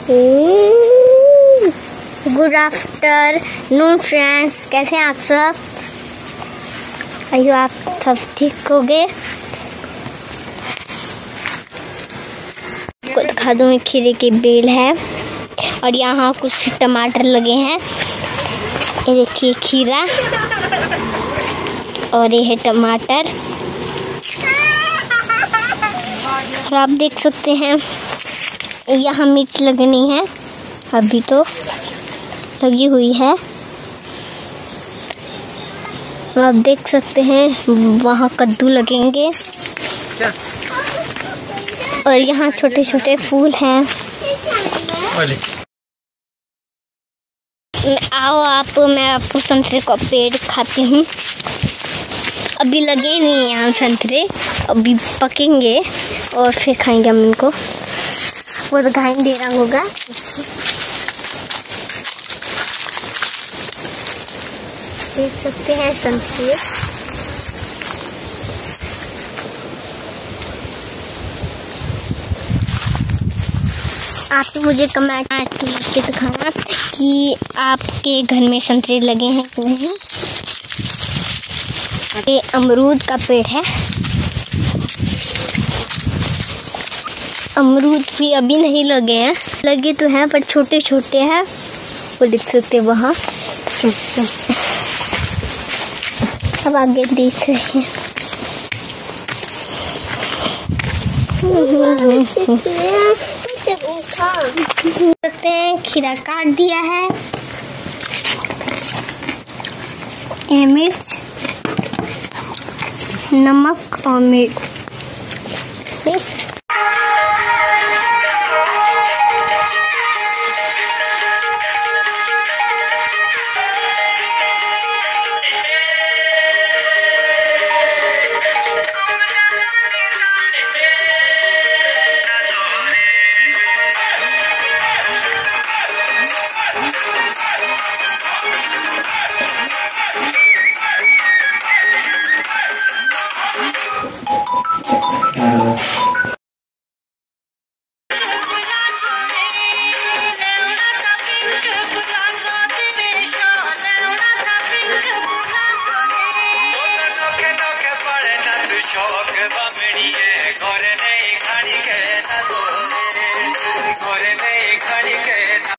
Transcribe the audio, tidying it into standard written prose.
Good afternoon friends, कैसे हैं आप सब? आइए आप सब ठीक हो गए। को दिखा दूँ, खीरे की बेल है और यहाँ कुछ टमाटर लगे हैं। ये देखिए खीरा और ये है टमाटर। और आप देख सकते हैं यहाँ मिर्च लगनी है, अभी तो लगी हुई है। आप देख सकते हैं वहाँ कद्दू लगेंगे और यहाँ छोटे छोटे फूल हैं। आओ मैं आपको संतरे का पेड़ खाती हूँ। अभी लगे नहीं यहाँ संतरे, अभी पकेंगे और फिर खाएंगे हम इनको। वो तो दिखाई दे रहा होगा। देख सकते हैं संतरे। आप मुझे कमेंट करके दिखाना कि आपके घर में संतरे लगे हैं कि नहीं। ये अमरूद का पेड़ है। अमरूद भी अभी नहीं लगे हैं, लगे तो हैं पर छोटे छोटे हैं। वो देख सकते हैं वहाँ। अब आगे देख रहे हैं। सकते हैं खीरा काट दिया है। ये मिर्च, नमक और मिर्च। शौक बमड़ी है